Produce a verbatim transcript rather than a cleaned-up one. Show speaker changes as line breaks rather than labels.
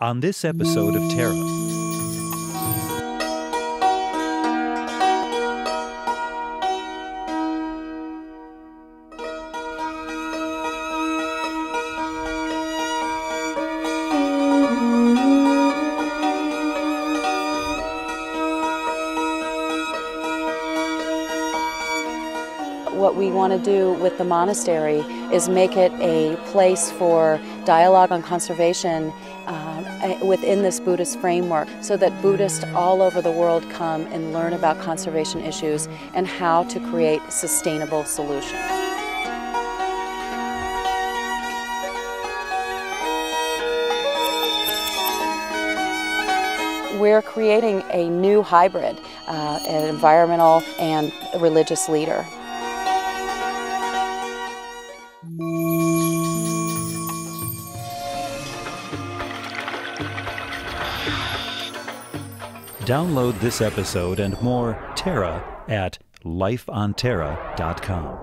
On this episode of TERRA.
What we want to do with the monastery is make it a place for dialogue on conservation uh, within this Buddhist framework, so that Buddhists all over the world come and learn about conservation issues and how to create sustainable solutions. We're creating a new hybrid, uh, an environmental and religious leader.
Download this episode and more TERRA at life on terra dot com.